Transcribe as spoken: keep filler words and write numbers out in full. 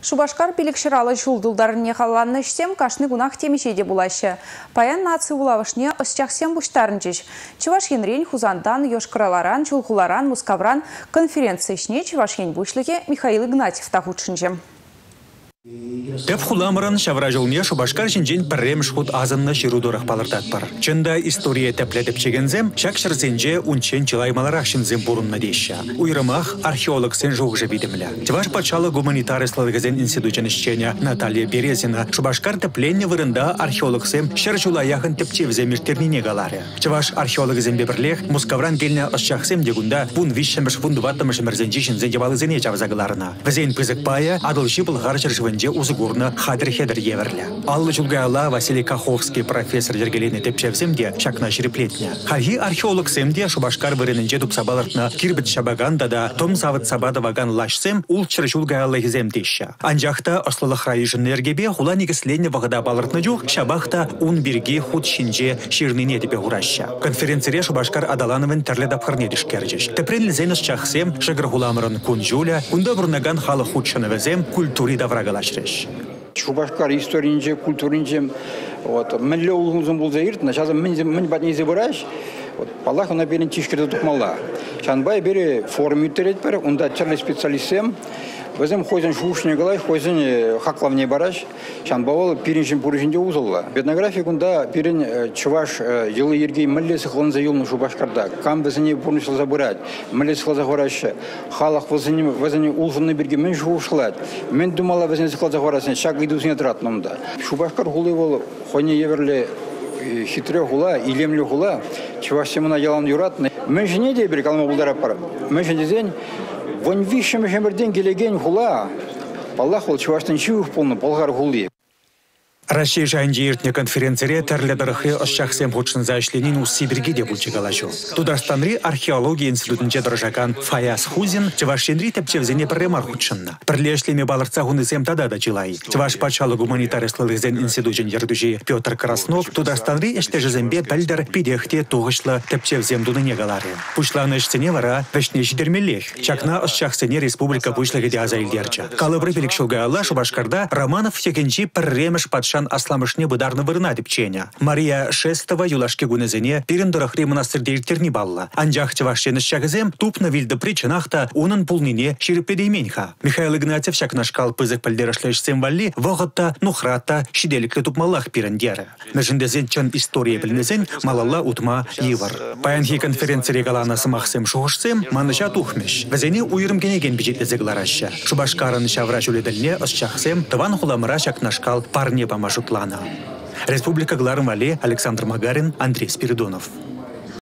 Шубашкар пилекширалы жулдулдарыне қаланны ішсем кашны гунах темешеде булашы. Паян нации улавышне осчақсем буштарынчыш. Чувашенрен хузандан, ёшкараларан, чулхуларан, мускавран конференция ішне Чувашен бушлыге Михаил Игнатьев тахучынчы. Теп хуламырын шавражылне Шубашкар жинжен піррем шхут азынна ширудорах палырдат бар. Чында история тәплетіп чегензем, шакшырзенже унчен чылаймаларақ шинзем бурынна дейші. Уйрымах археолог сен жоғжы видімлі. Чуваш пачалы гуманитары славгазен институтын ішчене Наталья Березина Шубашкар тепленне вырында археолог сем шарчулаяхын тепчевзе миртернине галаре. Чуваш археолог зембе бірлех мускавран келіне ашчақсем дегунда вун вишшеміш вундуваттымыш мірзенжи шинзен девалызене чавзагаларына. Візен пызык пая адылши бұл ғарчыршывын узгурна хадр-хедр еверле. Аллы Чулгайла Василий Каховский профессор Ергелины Тепчевземде чакна шереплетня. Харги археолог семде Шубашкар вырынынже дупсабалартна кирбит шабаганда да том савыт сабада ваган лашсем улчыр Чулгайла земдеща. Анжахта ослылых райышын ергебе хула негісленне вағыда балартны жух шабахта ун бирге худ шинже ширныне тепе ураща. Конференцире Шубашкар адалановын терле дапхарне дишкерджеш. Тепрен лизенес чахсем шагр хуламырын кунжуля, унда бурнаган халы худшаны везем культури даврагалаш. Шубашкар историнже, культуринже, вот, милле улгунзум был заирт, сейчас мы бат не забираешь, вот, Аллах он наперен тишкер тукмала. Шанбай бери форум ютерет пер, он да чарлы специалистем, возем хозин шушне галай, хозин хаклавне бараш, шанбавал пиринжин пурижинде узалла. Этнография кунда пирин чуваш елы ергей милле сыхлан заилну Шубашкарда, кам возене пурнишл забирать, милле сыхла захвараща, халах возене возене улжынны берге мен шушлать, мен думала возене сыхла захвараща, шаг идусне тратномда. Шубашкар хулывал, хоне еверле хитре хула, илемле хула, чуваш семена ялан юратны. Мен жене де бер калма булдара пара. Мен жене день вон вишем жемерден келеген хула. Аллах ол чуваштан чух полны болгар хулы. Россия жайынжиертне конференцире тәрледіріхі ұшчақсем ғучын зайшленин у Сибирге де бұлчыгалашу. Тударстанри археология институтынче дұржакан Фаяс Хузин Чувашенри тәпчевзене пірремар ғучынна. Пірлешлеме балырца ғунызем тада да жилай. Чуваш пачалы гуманитаристлылызен институтын ердужи Петр Краснов Тударстанри эштежізембе бәлдір пидехте туғышлы тәпчевзем дуныне галары. Пушланы эштене вара вешне жидермелех. Чакна ұшчақсене республика бұшлығы де азайлерча. Калыбры пелікшілгайла Шубашкарда Романов екенчи пірремеш патшан асламышне бұдарны вырына депченя. Мария Шестова юлашке гунезене перендорахри монастырдейтерни балла. Анжақ Чувашен шагызем тупна вилді причинахта унын пулнине ширіпедейменха. Михаил Игнатьев шакнашкал пызык пілдерішлешсем валли вағытта нухрата шиделіклі тупмаллах перендері. Нажындезен чын история білінезен малалла утма евар. Паянхи конференции регалана сымақсем шуғышсем маныша тухмеш. Вазене уйрым кенеген бюджетлезе глараща. Шубашкарын шавра жүледіліне осчақсем тыван хуламыра шакнашкал парне помашутлана. Республика Гларым Вали, Александр Магарин, Андрей Спиридонов.